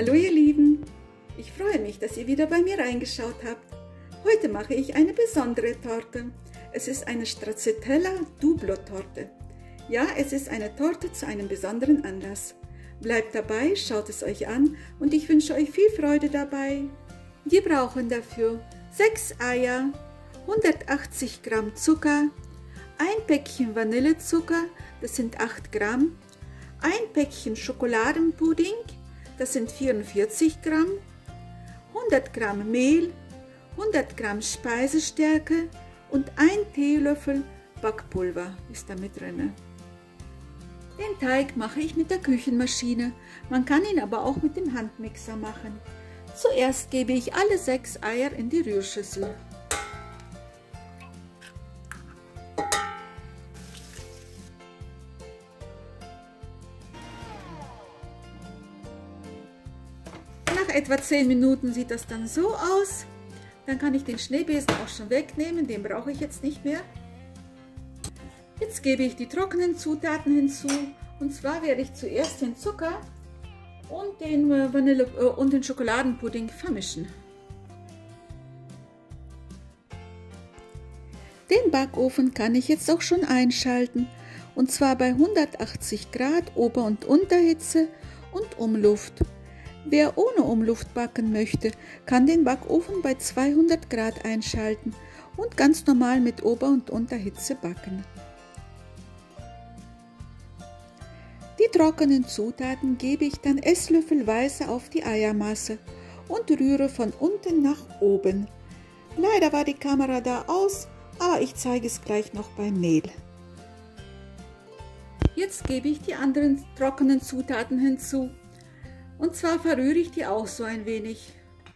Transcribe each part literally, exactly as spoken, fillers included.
Hallo ihr Lieben, ich freue mich, dass ihr wieder bei mir reingeschaut habt. Heute mache ich eine besondere Torte. Es ist eine Stracciatella Dublo Torte. Ja, es ist eine Torte zu einem besonderen Anlass. Bleibt dabei, schaut es euch an und ich wünsche euch viel Freude dabei. Wir brauchen dafür sechs Eier, hundertachtzig Gramm Zucker, ein Päckchen Vanillezucker, das sind acht Gramm, ein Päckchen Schokoladenpudding, das sind vierundvierzig Gramm, hundert Gramm Mehl, hundert Gramm Speisestärke und ein Teelöffel Backpulver ist da mit drin. Den Teig mache ich mit der Küchenmaschine, man kann ihn aber auch mit dem Handmixer machen. Zuerst gebe ich alle sechs Eier in die Rührschüssel. Nach etwa zehn Minuten sieht das dann so aus. Dann kann ich den Schneebesen auch schon wegnehmen, den brauche ich jetzt nicht mehr. Jetzt gebe ich die trockenen Zutaten hinzu. Und zwar werde ich zuerst den Zucker und den Vanille äh, und den Schokoladenpudding vermischen. Den Backofen kann ich jetzt auch schon einschalten. Und zwar bei hundertachtzig Grad Ober- und Unterhitze und Umluft. Wer ohne Umluft backen möchte, kann den Backofen bei zweihundert Grad einschalten und ganz normal mit Ober- und Unterhitze backen. Die trockenen Zutaten gebe ich dann esslöffelweise auf die Eiermasse und rühre von unten nach oben. Leider war die Kamera da aus, aber ich zeige es gleich noch beim Mehl. Jetzt gebe ich die anderen trockenen Zutaten hinzu. Und zwar verrühre ich die auch so ein wenig.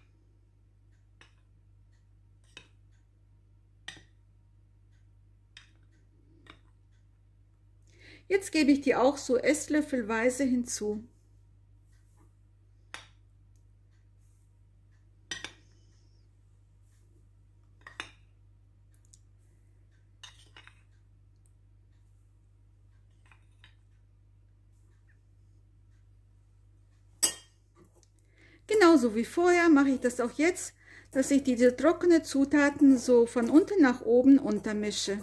Jetzt gebe ich die auch so esslöffelweise hinzu. Genauso wie vorher mache ich das auch jetzt, dass ich diese trockenen Zutaten so von unten nach oben untermische.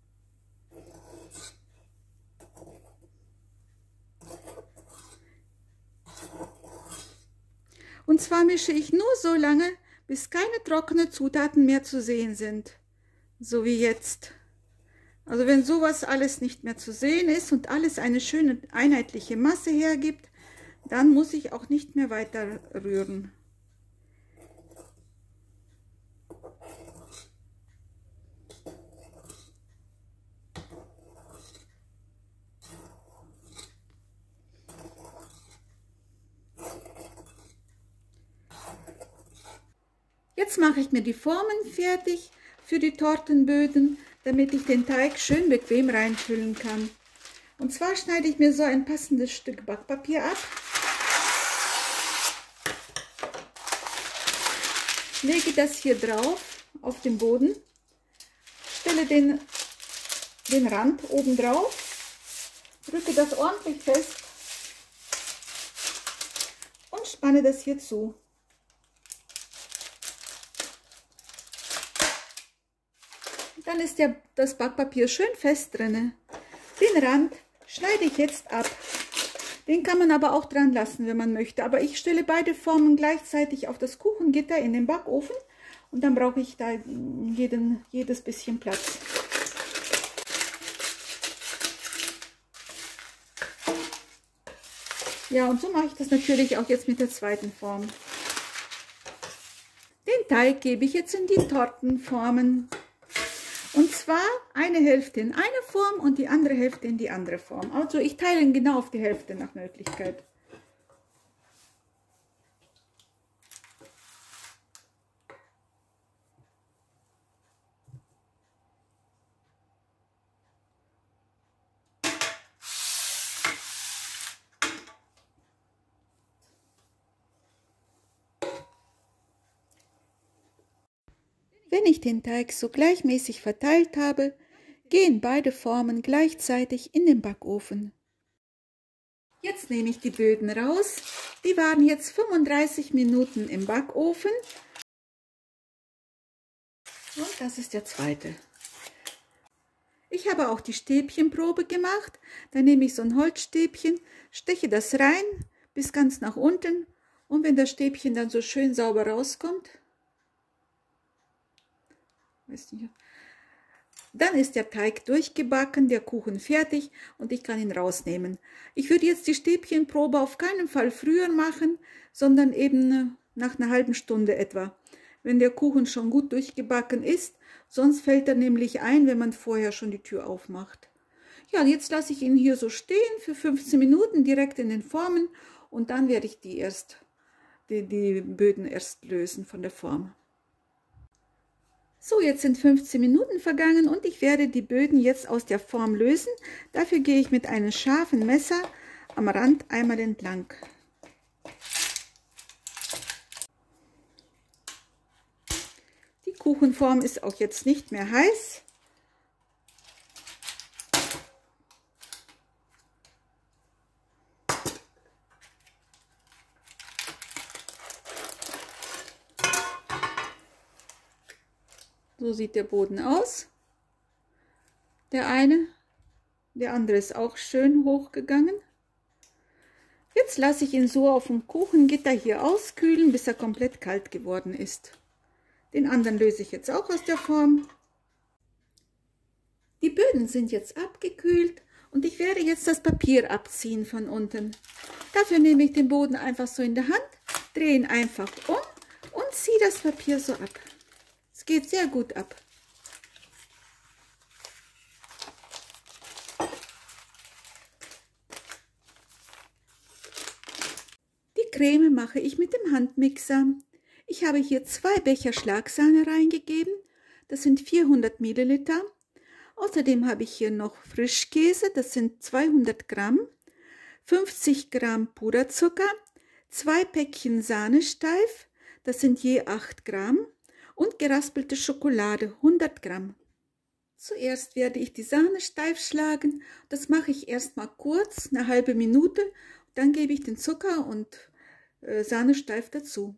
Und zwar mische ich nur so lange, bis keine trockenen Zutaten mehr zu sehen sind. So wie jetzt. Also wenn sowas alles nicht mehr zu sehen ist und alles eine schöne einheitliche Masse hergibt, dann muss ich auch nicht mehr weiter rühren. Jetzt mache ich mir die Formen fertig für die Tortenböden, damit ich den Teig schön bequem reinfüllen kann. Und zwar schneide ich mir so ein passendes Stück Backpapier ab. Lege das hier drauf auf den Boden, stelle den, den Rand oben drauf, drücke das ordentlich fest und spanne das hier zu. Dann ist ja das Backpapier schön fest drin. Den Rand schneide ich jetzt ab. Den kann man aber auch dran lassen, wenn man möchte. Aber ich stelle beide Formen gleichzeitig auf das Kuchengitter in den Backofen und dann brauche ich da jeden, jedes bisschen Platz. Ja, und so mache ich das natürlich auch jetzt mit der zweiten Form. Den Teig gebe ich jetzt in die Tortenformen. Und zwar eine Hälfte in eine Form und die andere Hälfte in die andere Form. Also ich teile ihn genau auf die Hälfte nach Möglichkeit. Wenn ich den Teig so gleichmäßig verteilt habe, gehen beide Formen gleichzeitig in den Backofen. Jetzt nehme ich die Böden raus Die waren jetzt fünfunddreißig Minuten im Backofen. Und das ist der zweite. Ich habe auch die Stäbchenprobe gemacht. Da nehme ich so ein Holzstäbchen, steche das rein bis ganz nach unten. Und wenn das Stäbchen dann so schön sauber rauskommt, weiß nicht, dann ist der Teig durchgebacken, der Kuchen fertig und ich kann ihn rausnehmen. Ich würde jetzt die Stäbchenprobe auf keinen Fall früher machen, sondern eben nach einer halben Stunde etwa, wenn der Kuchen schon gut durchgebacken ist. Sonst fällt er nämlich ein, wenn man vorher schon die Tür aufmacht. Ja, jetzt lasse ich ihn hier so stehen für fünfzehn Minuten direkt in den Formen und dann werde ich die erst, die, die Böden erst lösen von der Form. So, jetzt sind fünfzehn Minuten vergangen und ich werde die Böden jetzt aus der Form lösen. Dafür gehe ich mit einem scharfen Messer am Rand einmal entlang. Die Kuchenform ist auch jetzt nicht mehr heiß. So sieht der Boden aus. Der eine, der andere ist auch schön hochgegangen. Jetzt lasse ich ihn so auf dem Kuchengitter hier auskühlen, bis er komplett kalt geworden ist. Den anderen löse ich jetzt auch aus der Form. Die Böden sind jetzt abgekühlt und ich werde jetzt das Papier abziehen von unten. Dafür nehme ich den Boden einfach so in der Hand, drehe ihn einfach um und ziehe das Papier so ab. Es geht sehr gut ab. Die Creme mache ich mit dem Handmixer. Ich habe hier zwei Becher Schlagsahne reingegeben. Das sind vierhundert Milliliter. Außerdem habe ich hier noch Frischkäse. Das sind zweihundert Gramm. fünfzig Gramm Puderzucker. Zwei Päckchen Sahnesteif. Das sind je acht Gramm. Und geraspelte Schokolade, hundert Gramm. Zuerst werde ich die Sahne steif schlagen. Das mache ich erstmal kurz, eine halbe Minute. Dann gebe ich den Zucker und äh, Sahne steif dazu.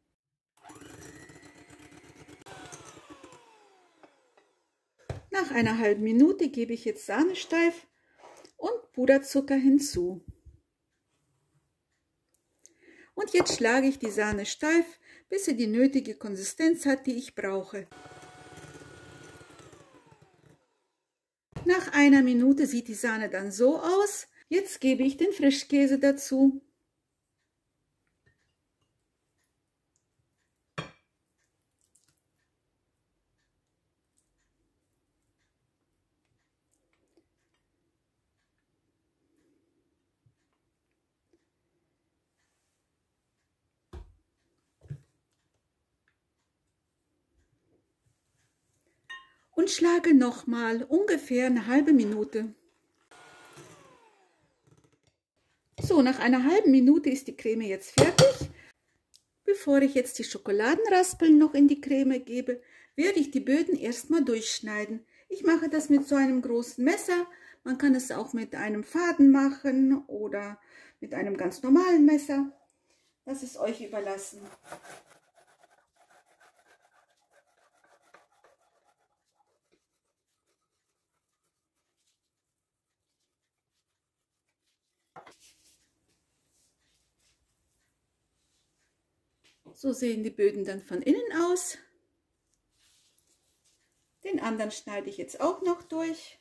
Nach einer halben Minute gebe ich jetzt Sahne steif und Puderzucker hinzu. Und jetzt schlage ich die Sahne steif, bis sie die nötige Konsistenz hat, die ich brauche. Nach einer Minute sieht die Sahne dann so aus. Jetzt gebe ich den Frischkäse dazu. Und schlage nochmal ungefähr eine halbe Minute. So, nach einer halben Minute ist die Creme jetzt fertig. Bevor ich jetzt die Schokoladenraspeln noch in die Creme gebe, werde ich die Böden erstmal durchschneiden. Ich mache das mit so einem großen Messer. Man kann es auch mit einem Faden machen oder mit einem ganz normalen Messer. Das ist euch überlassen. So sehen die Böden dann von innen aus. Den anderen schneide ich jetzt auch noch durch.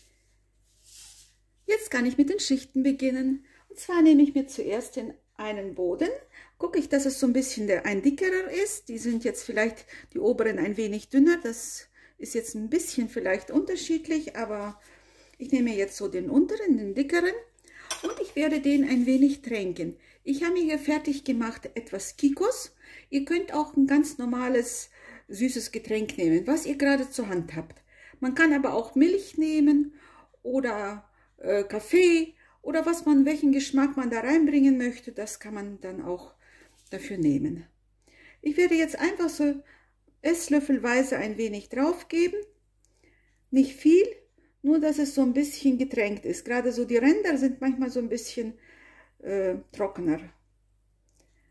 Jetzt kann ich mit den Schichten beginnen. Und zwar nehme ich mir zuerst den einen Boden. Gucke ich, dass es so ein bisschen der, ein dickerer ist. Die sind jetzt vielleicht die oberen ein wenig dünner. Das ist jetzt ein bisschen vielleicht unterschiedlich, aber ich nehme jetzt so den unteren, den dickeren. Und ich werde den ein wenig tränken. Ich habe mir hier fertig gemacht etwas Kikos. Ihr könnt auch ein ganz normales süßes Getränk nehmen, was ihr gerade zur Hand habt. Man kann aber auch Milch nehmen oder äh, Kaffee oder was man, welchen Geschmack man da reinbringen möchte. Das kann man dann auch dafür nehmen. Ich werde jetzt einfach so esslöffelweise ein wenig drauf geben. Nicht viel. Nur, dass es so ein bisschen getränkt ist. Gerade so die Ränder sind manchmal so ein bisschen äh, trockener.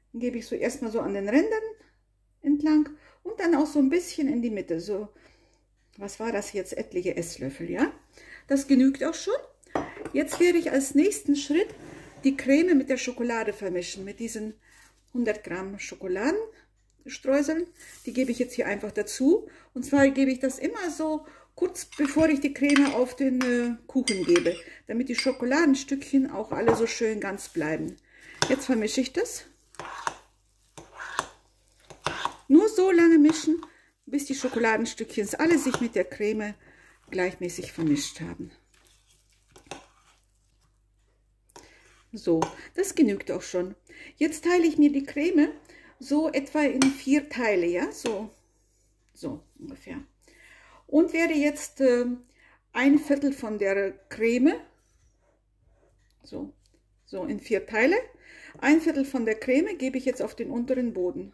Den gebe ich so erstmal so an den Rändern entlang und dann auch so ein bisschen in die Mitte. So, was war das jetzt? Etliche Esslöffel, ja? Das genügt auch schon. Jetzt werde ich als nächsten Schritt die Creme mit der Schokolade vermischen, mit diesen hundert Gramm Schokoladenstreuseln. Die gebe ich jetzt hier einfach dazu. Und zwar gebe ich das immer so kurz bevor ich die Creme auf den äh, Kuchen gebe, damit die Schokoladenstückchen auch alle so schön ganz bleiben. Jetzt vermische ich das. Nur so lange mischen, bis die Schokoladenstückchen alle sich mit der Creme gleichmäßig vermischt haben. So, das genügt auch schon. Jetzt teile ich mir die Creme so etwa in vier Teile, ja, so, so ungefähr. Und werde jetzt äh, ein Viertel von der Creme, so, so in vier Teile, ein Viertel von der Creme gebe ich jetzt auf den unteren Boden.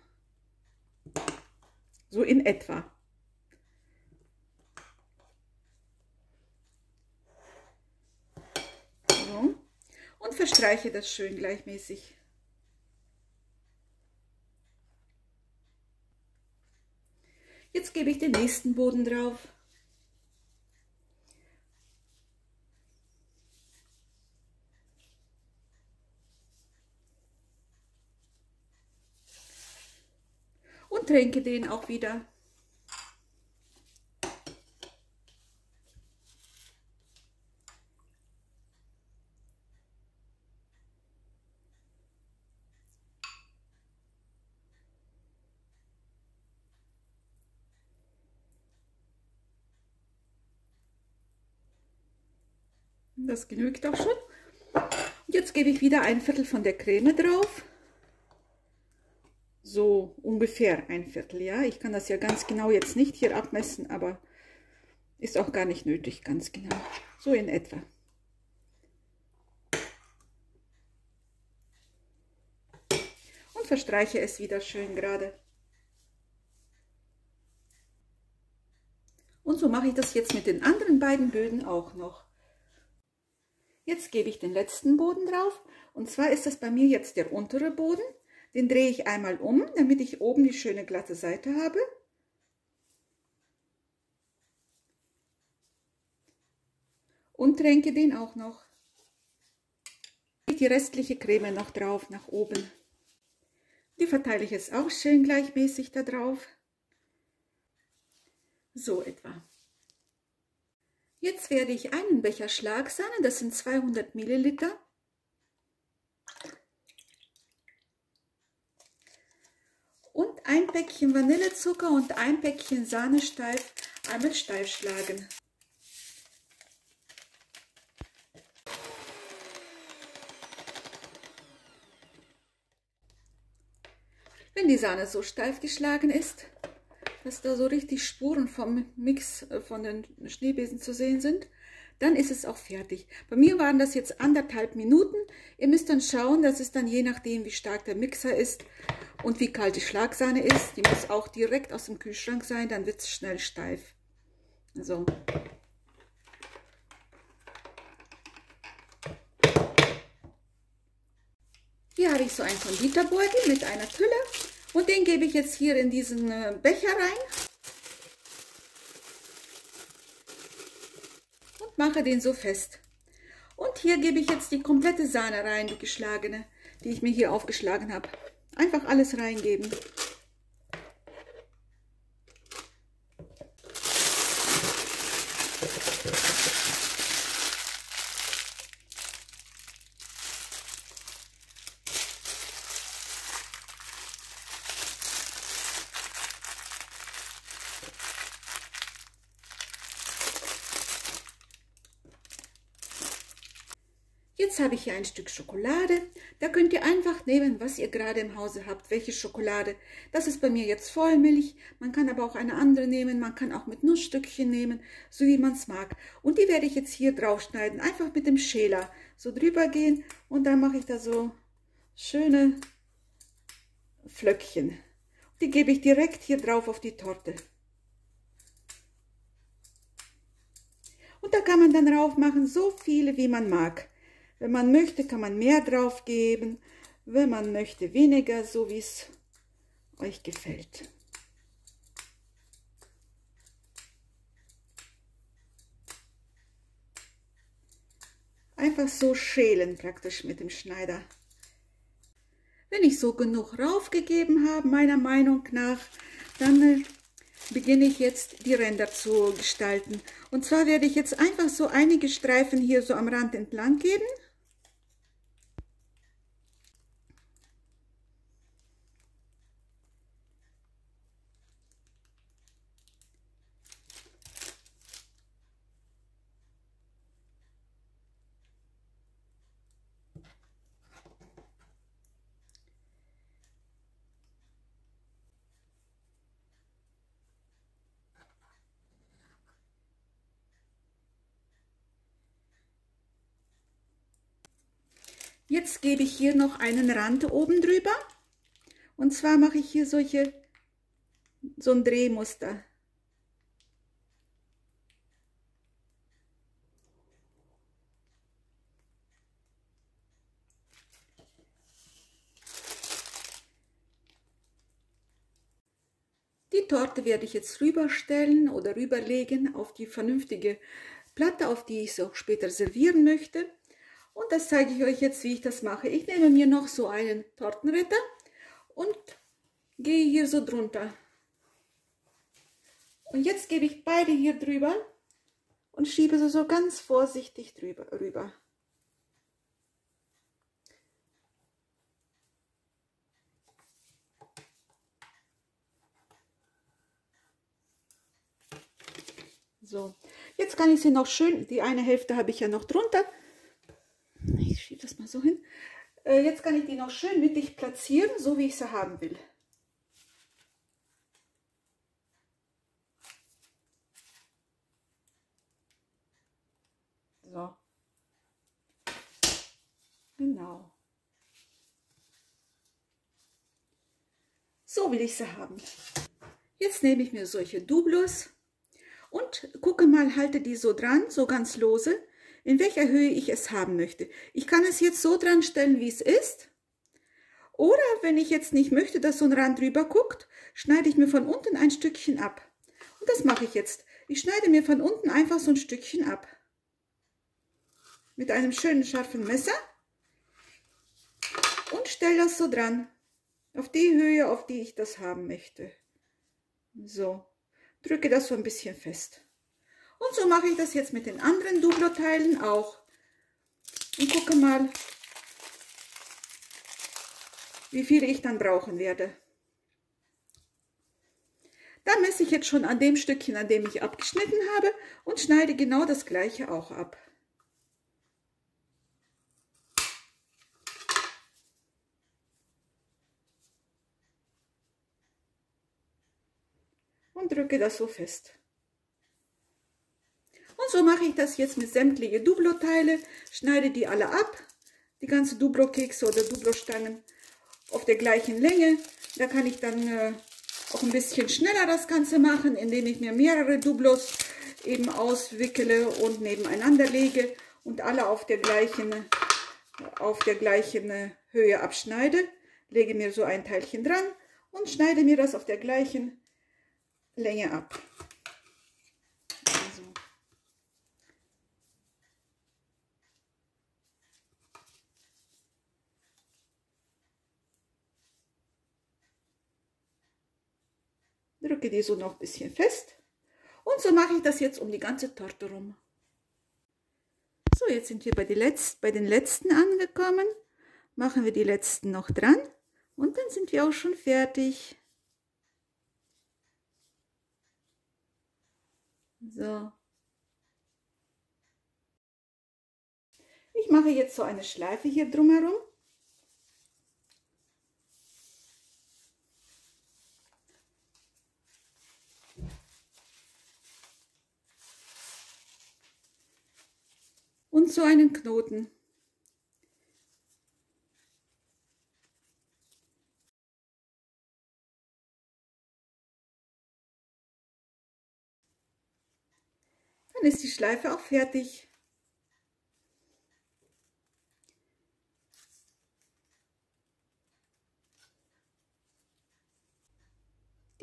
So in etwa. So. Und verstreiche das schön gleichmäßig. Jetzt gebe ich den nächsten Boden drauf. Und tränke den auch wieder. Das genügt auch schon. Und jetzt gebe ich wieder ein Viertel von der Creme drauf. So ungefähr ein Viertel, ja. Ich kann das ja ganz genau jetzt nicht hier abmessen, aber ist auch gar nicht nötig, ganz genau. So in etwa. Und verstreiche es wieder schön gerade. Und so mache ich das jetzt mit den anderen beiden Böden auch noch. Jetzt gebe ich den letzten Boden drauf. Und zwar ist das bei mir jetzt der untere Boden. Den drehe ich einmal um, damit ich oben die schöne glatte Seite habe. Und tränke den auch noch. Die restliche Creme noch drauf, nach oben. Die verteile ich jetzt auch schön gleichmäßig da drauf. So etwa. Jetzt werde ich einen Becher Schlagsahne, das sind zweihundert Milliliter, und ein Päckchen Vanillezucker und ein Päckchen Sahne steif einmal steif schlagen. Wenn die Sahne so steif geschlagen ist, dass da so richtig Spuren vom Mix von den Schneebesen zu sehen sind, dann ist es auch fertig. Bei mir waren das jetzt anderthalb Minuten. Ihr müsst dann schauen, dass es dann je nachdem, wie stark der Mixer ist und wie kalt die Schlagsahne ist. Die muss auch direkt aus dem Kühlschrank sein, dann wird es schnell steif. So. Hier habe ich so einen Konditorbeutel mit einer Tülle. Und den gebe ich jetzt hier in diesen Becher rein und mache den so fest. Und hier gebe ich jetzt die komplette Sahne rein, die geschlagene, die ich mir hier aufgeschlagen habe. Einfach alles reingeben. Jetzt habe ich hier ein Stück Schokolade. Da könnt ihr einfach nehmen, was ihr gerade im Hause habt. Welche Schokolade. Das ist bei mir jetzt Vollmilch. Man kann aber auch eine andere nehmen. Man kann auch mit Nussstückchen nehmen, so wie man es mag. Und die werde ich jetzt hier drauf schneiden. Einfach mit dem Schäler so drüber gehen. Und dann mache ich da so schöne Flöckchen. Die gebe ich direkt hier drauf auf die Torte. Und da kann man dann drauf machen, so viele wie man mag. Wenn man möchte, kann man mehr drauf geben. wenn man möchte weniger, so wie es euch gefällt. Einfach so schälen praktisch mit dem Schneider. Wenn ich so genug raufgegeben habe, meiner Meinung nach, dann äh, beginne ich jetzt die Ränder zu gestalten. Und zwar werde ich jetzt einfach so einige Streifen hier so am Rand entlang geben. Jetzt gebe ich hier noch einen Rand oben drüber, und zwar mache ich hier solche, so ein Drehmuster. Die Torte werde ich jetzt rüberstellen oder rüberlegen auf die vernünftige Platte, auf die ich es auch später servieren möchte. Und das zeige ich euch jetzt, wie ich das mache. Ich nehme mir noch so einen Tortenretter und gehe hier so drunter. Und jetzt gebe ich beide hier drüber und schiebe sie so ganz vorsichtig drüber, rüber. So, jetzt kann ich sie noch schön, die eine Hälfte habe ich ja noch drunter. Ich schiebe das mal so hin. Äh, jetzt kann ich die noch schön mittig platzieren, so wie ich sie haben will. So. Genau. So will ich sie haben. Jetzt nehme ich mir solche Dublos und gucke mal, halte die so dran, so ganz lose, in welcher Höhe ich es haben möchte. Ich kann es jetzt so dran stellen, wie es ist. Oder wenn ich jetzt nicht möchte, dass so ein Rand drüber guckt, schneide ich mir von unten ein Stückchen ab. Und das mache ich jetzt. Ich schneide mir von unten einfach so ein Stückchen ab. Mit einem schönen scharfen Messer. Und stelle das so dran. Auf die Höhe, auf die ich das haben möchte. So. Drücke das so ein bisschen fest. Und so mache ich das jetzt mit den anderen Dublo-Teilen auch. Und gucke mal, wie viele ich dann brauchen werde. Da messe ich jetzt schon an dem Stückchen, an dem ich abgeschnitten habe, und schneide genau das gleiche auch ab. Und drücke das so fest. Und so mache ich das jetzt mit sämtlichen Dublo-Teile, schneide die alle ab, die ganzen Dublo-Kekse oder Dublo-Stangen auf der gleichen Länge. Da kann ich dann äh, auch ein bisschen schneller das Ganze machen, indem ich mir mehrere Dublos eben auswickele und nebeneinander lege und alle auf der gleichen, auf der gleichen Höhe abschneide. Lege mir so ein Teilchen dran und schneide mir das auf der gleichen Länge ab. Also. Drücke die so noch ein bisschen fest. Und so mache ich das jetzt um die ganze Torte rum. So, jetzt sind wir bei, die Letz-, bei den letzten angekommen. Machen wir die letzten noch dran. Und dann sind wir auch schon fertig. So. Ich mache jetzt so eine Schleife hier drumherum. Und so einen Knoten. Dann ist die Schleife auch fertig.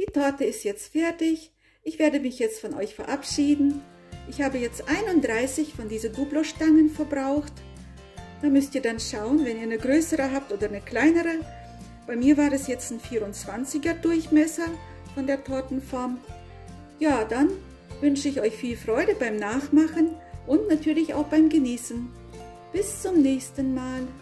Die Torte ist jetzt fertig. Ich werde mich jetzt von euch verabschieden. Ich habe jetzt einunddreißig von diesen Duplo-Stangen verbraucht. Da müsst ihr dann schauen, wenn ihr eine größere habt oder eine kleinere. Bei mir war es jetzt ein vierundzwanziger Durchmesser von der Tortenform. Ja, dann wünsche ich euch viel Freude beim Nachmachen und natürlich auch beim Genießen. Bis zum nächsten Mal.